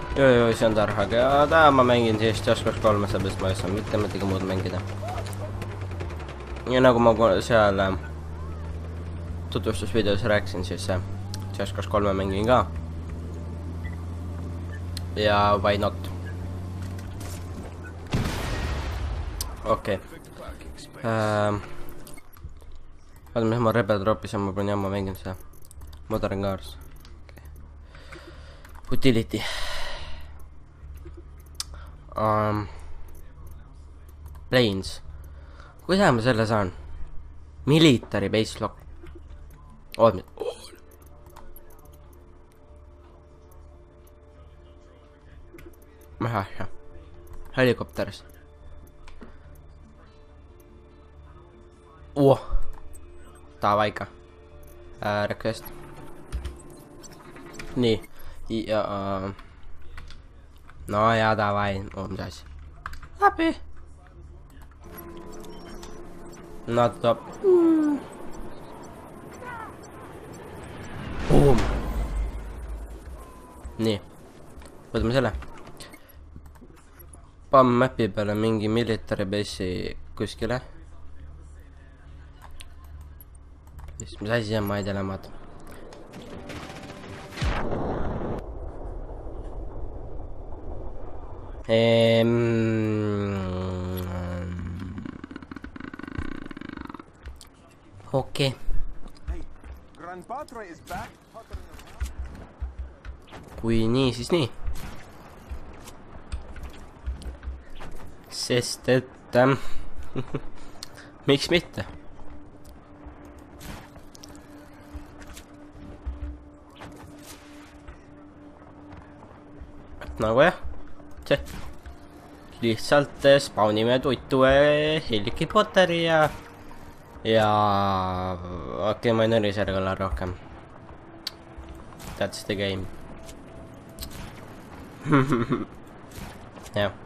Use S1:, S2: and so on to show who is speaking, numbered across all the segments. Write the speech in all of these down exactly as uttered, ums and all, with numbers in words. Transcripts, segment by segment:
S1: Joo, joo, see on tarhaga ja täna ma mängin siis Just Cause kolme, seepärast ma ei saa mitte midagi muud mängida. Ja nagu ma seal tutvustusvideos rääkisin, siis Just Cause kolme mängin ka. Ja why not? Okei. Ähm... Vaata, mis ma Rebel Dropis ja ma pean jamma mängin seda. Modern Cars. Utility. Um, Planes. Kuidas ma selle saan? Military base lock. Oot nüüd. Maha, jah. Helikopteris. Oh. Davai ka. Äh, request. Nii. Ja... Uh, no ja davai. Oh, mis asi. Läbi. Not up. Mm. Boom. Nii. Võtame selle. Pamm mapi peale mingi military base'i kuskile. Mis asi on, ma ei tea lemad. Ehm... Okei. Kui nii, siis nii. Sest et... Ähm, miks mitte? Nagu jah. See. Lihtsalt spawnime tuttu Heliki Potteri ja... Ja... Okei, ma ei nõri selle kõla rohkem. That's the game. Jah.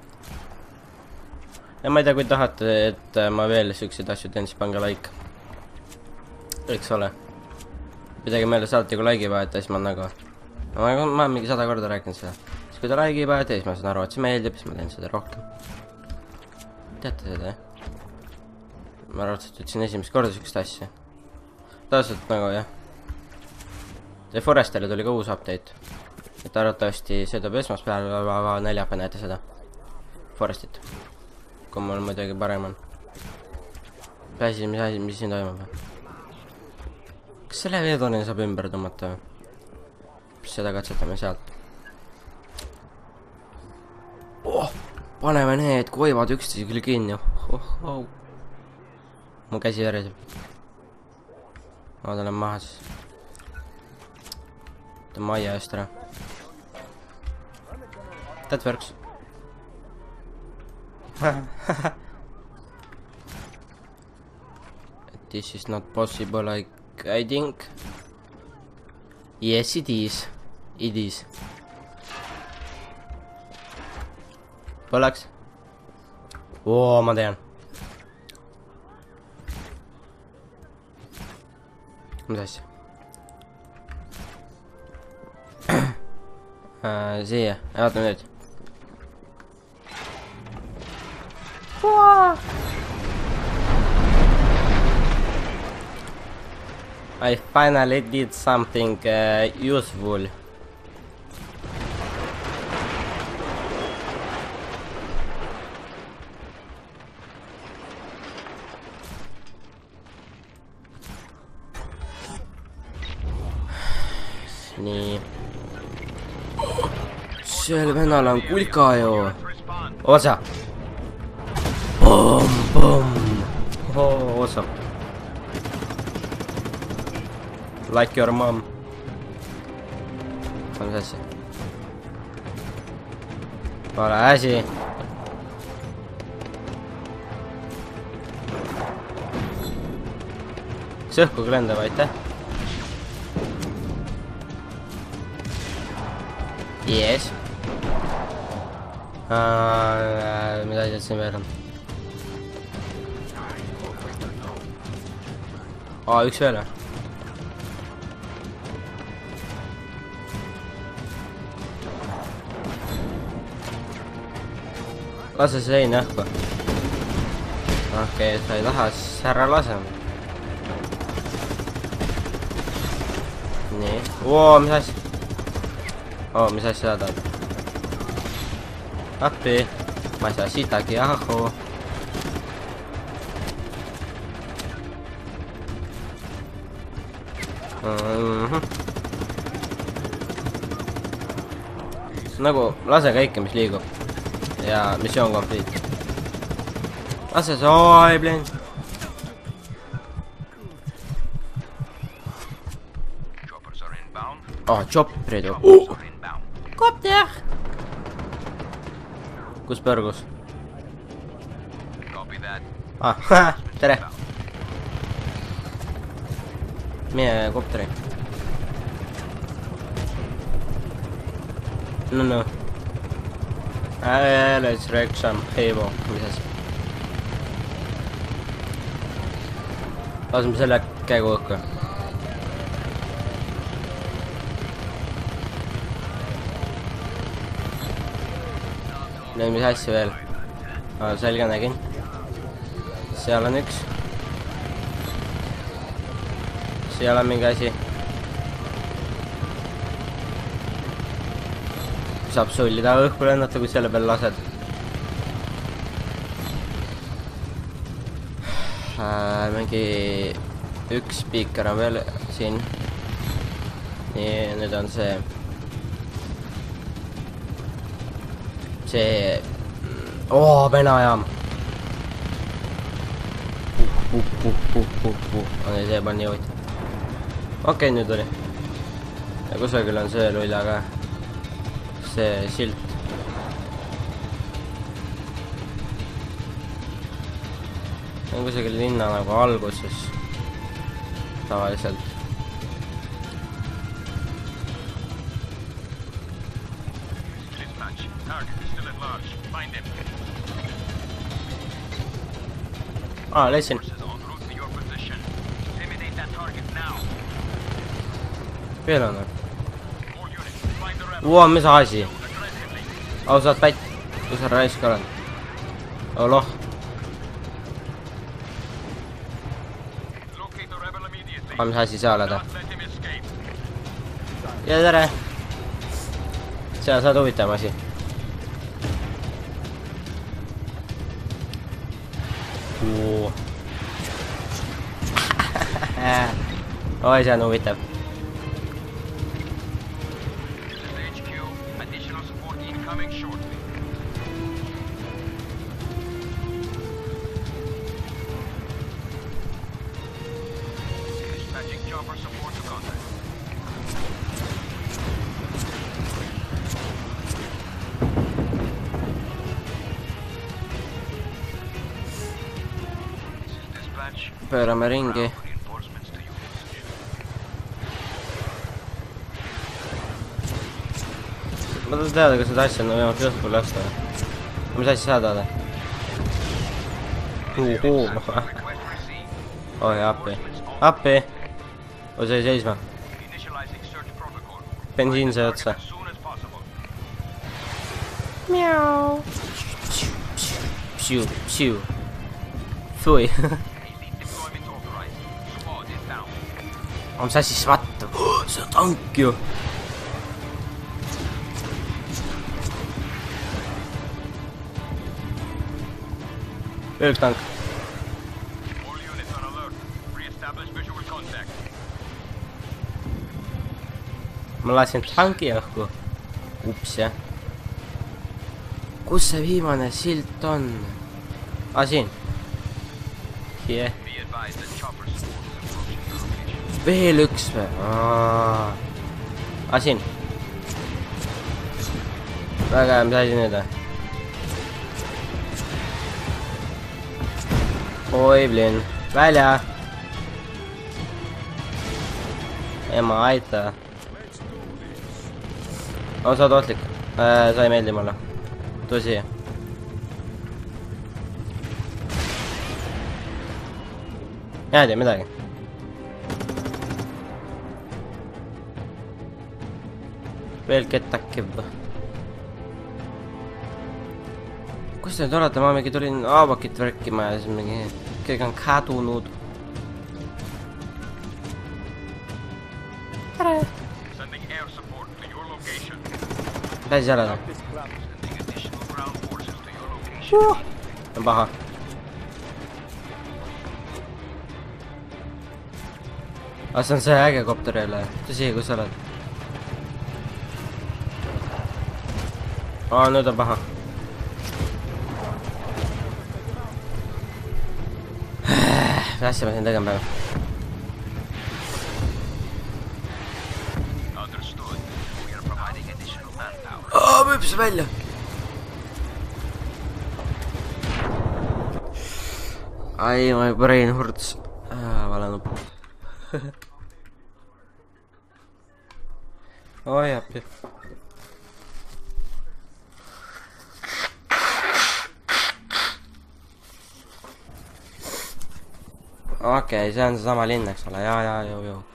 S1: Ja ma ei tea, kui tahate, et ma veel sükseid asju teen, siis pange like. Eks ole. Midagi meile saate, kui like'i vahet, siis ma nagu... Ma olen mingi sada korda rääkinud seda. Siis kui ta like'i vahet, siis ma saan aru, et see meeldib, siis ma teen seda rohkem. Teate seda, jah? Ma arvates ütlesin esimest korda sükest asja. Taasalt nagu, jah. The Forestile tuli ka uus update. Et arvatavasti see tuleb esmaspäeval, neljapäeval näete seda. Forestit. Kui mul muidugi parem on. Pääsi, mis asi, mis siin toimub? Kas selle veetorni saab ümber tõmmata või? Seda katsetame sealt. Oh! Paneme need koivad üksteise küll kinni. Oh, oh. Mu käsi vereseb. Ma tulen maha siis. Võtan maia just ära. That works. This is not possible, I, I think. Yes, it is. It is. Poleks? Oo, ma tean. Mis asja? uh, siia, vaatame nüüd. I finally did something uh, useful. Nii. Sel vennal on kulka ju. Osa. Boom, boom. Oh, awesome. Like your mom. Mis asja? Pole asi. Sõhku lendab, aitäh. Yes. Uh, mida asjad siin veel on? Aa, üks veel või? lase see sein õhku. okei okay,, sa ei taha, siis ära lase. nii, oo, mis asja? oo, mis asja sa tahad? appi, ma ei saa sidagi, ahhu. Mm-hmm. nagu lase kõike, mis liigub ja missioon complete. lase see, oi blin. aa, chopperid uh. kopter. kus põrgus? ah, tere. mine kopteri. no no uh, let's wreck some people. mis asi? laseme selle käigu õhku. nüüd mis asja veel? ah, selge, nägin. seal on üks. seal on mingi asi. saab sullida õhku lennata, kui selle peal lased. Äh, mingi üks spiiker on veel siin. nii, nüüd on see see oo, venajaam. puh, puh, puh, puh, puh, puh. on see juba nii huvitav. okei okay,, nüüd oli. ja kusagil on see lulla ka. see silt. on kusagil linna nagu alguses. tavaliselt. aa, leidsin. veel on või? Wow, mis asi? au, saad pätt. kus sa raisk oled? oo, loh. aa, mis asi sa oled? ja tere. sa saad huvitav asi. oi, see on huvitav. pöörame ringi. ma tahan teada, kas seda asja on võimalik õhku lasta. mis asja sa tahad? oi, appi. appi. oi, see seisma. bensiin sai otsa. Miau. Psiu, psiu. Fui. on see asi svattu? see on tank ju. veel üks tank. ma lasin tanki õhku. ups, jah. kus see viimane silt on? aa, siin. yeah. veel üks või? aa, siin. väga hea, mis asi nüüd? oi, blin. välja. ema, aita. on sa ohtlik? sa ei meeldi mulle. tule siia. ei tea midagi. veel kettakiv. kus te nüüd olete, ma mingi tulin aavakit värkima ja siis mingi keegi on kadunud. tere! päris jälle uh, on paha. aga see on see äge kopter jälle, tõsi, kus sa oled? aa, nüüd on paha. mis asja ma siin tegema pean? aa, ma hüppasin välja. ai, my brain hurts. vale nupp. oi appi. okei okay,, see on seesama linn, eks ole, ja, ja, ju, ju.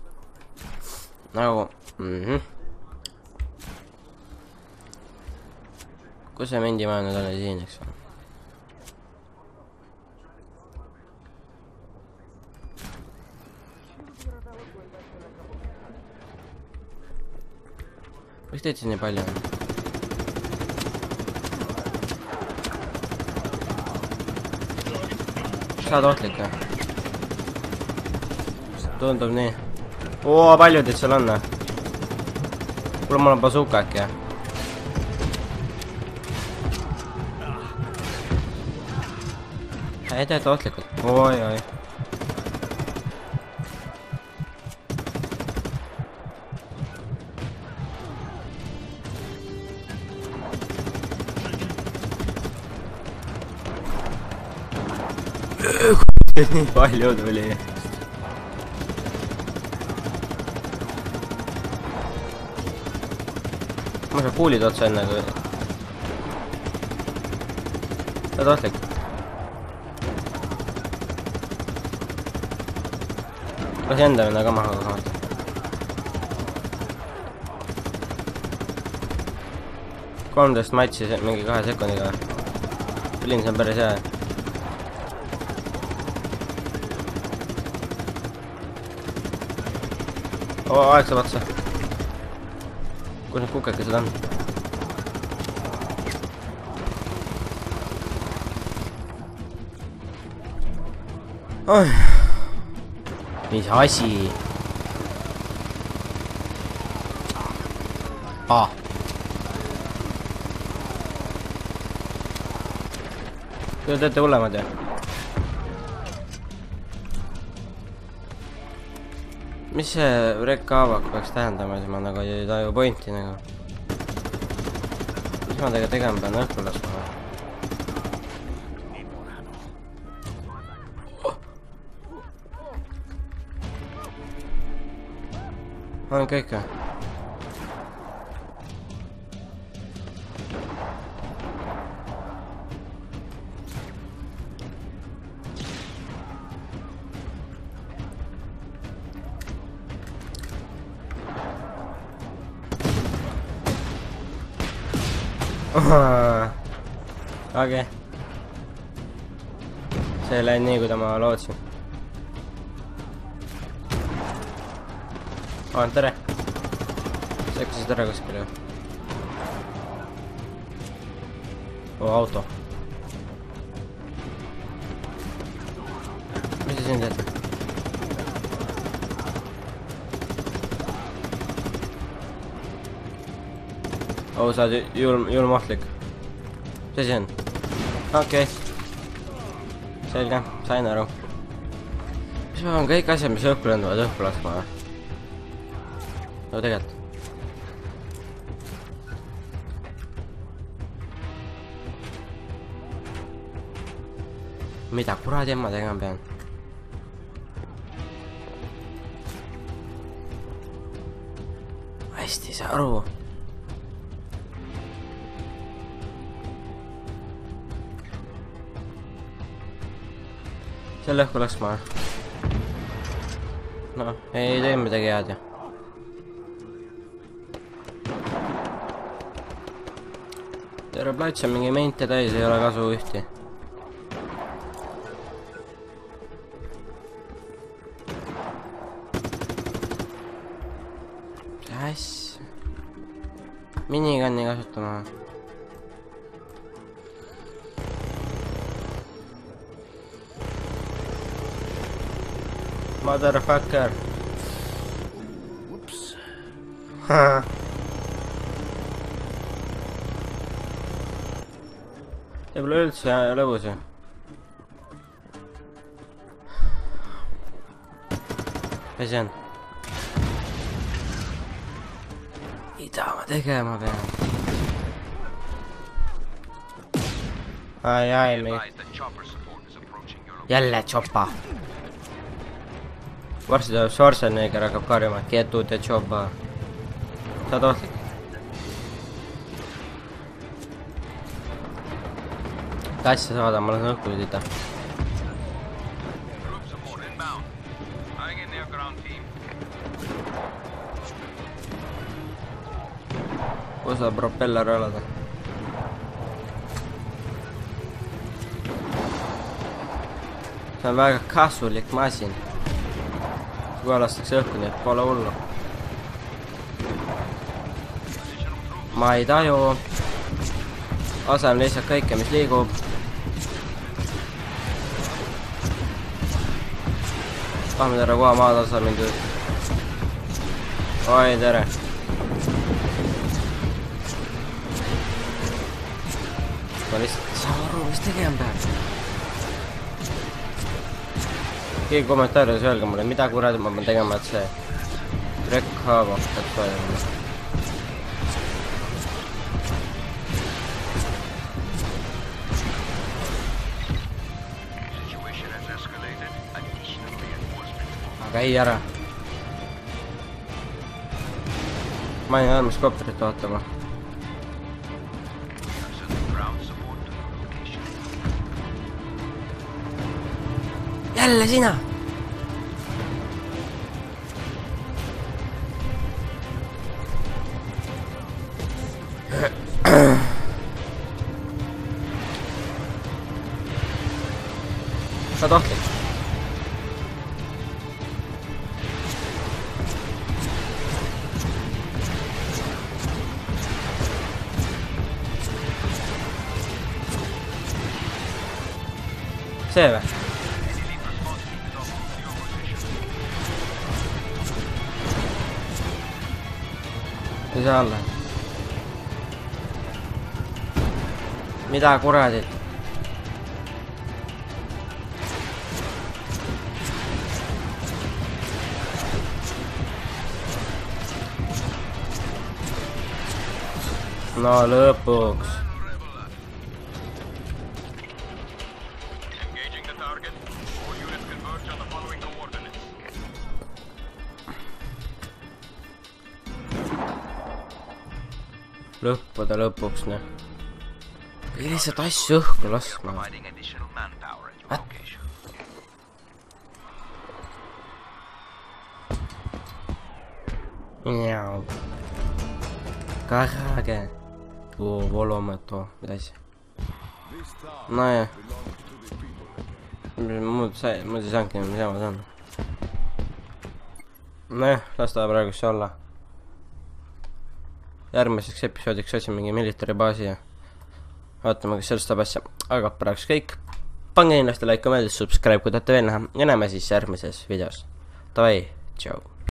S1: nagu, mhm. kus see mindimaa nüüd oli siin, eks ole? miks teid siin nii palju on? saad ohtlik või? tundub nii. oo, palju teid seal on? kuule, mul on bazooka äkki, jah? ei teete ohtlikult. oi, oi. nii palju tuli. ma saan kuulid otsa enne, kui saad ohtlik. lasi enda minna ka maha kahamata. kolmteist matši mingi kahe sekundiga. Linn, see on päris hea. oo, aeg saab otsa. kus need kukekesed on? oih. mis asi? aa. Te teete hullemad, jah? mis see rekkaavak peaks tähendama, siis ma nagu ei taju pointi nagu. mis ma tega tegema pean õhtul laskma? on kõik või? okei. see ei läinud nii, kuida ma lootsin. aa, tere. sekkusid ära kuskile. oo, auto. mis sa siin teed? oo, sa oled julm, julmohtlik. mis asi on? okei okay. selge, sain aru. mis ma pean kõik asjad, mis õhku lenduvad, õhku laskma või? no tegelikult. mida kuradi ma tegema pean? hästi ei saa aru. selle õhku laskma. noh, ei tee midagi head ju. terve plats on mingi mente täis, ei ole kasu ühti. mis asja? Minigunni kasutama. Motherfucker. Ups. See pole üldse lõbus ju. Mis see on? Mida ma tegema pean? Ai ai me. Jälle choppa. Varsti tuleb Schwarzenegger hakkab karjuma. Get to the choppa. Saad ohtlik. Asja saada, ma lasen õhku üdita. Kus saab propeller oleda? See on väga kasulik masin. Kui alastakse õhku, nii et pole hullu. Ma ei taju. Asem lihtsalt kõike, mis liigub. Tahme tere koha maad asa mind. Oi tere. Ma lihtsalt ei saa aru, mis tegema peab. Keegi kommentaaris öelge mulle, mida kuradi ma pean tegema, et see Trek Hava peab toimuma. Aga ei ära. Ma ei armas kopterit vaatama. Jälle sina! Saad ohtlik. See või? Ei saa alla. Mida kuradit? No lõpuks. Lõppuda lõpuks, ne. Ei lihtsalt asju õhku laskma. What? Miau. Karage. Oo, volometo. Mida asja? No jah. Muud sai, muud ei saanudki, mis jääma saan. No jah, las ta praegu see olla. Järgmiseks episoodiks otsime mingi military baasi ja vaatame, kas sellest saab asja. Aga praegu kõik. Pange kindlasti like, kommeldis, subscribe, kui tahate veel näha. Ja näeme siis järgmises videos. Davai, tšau.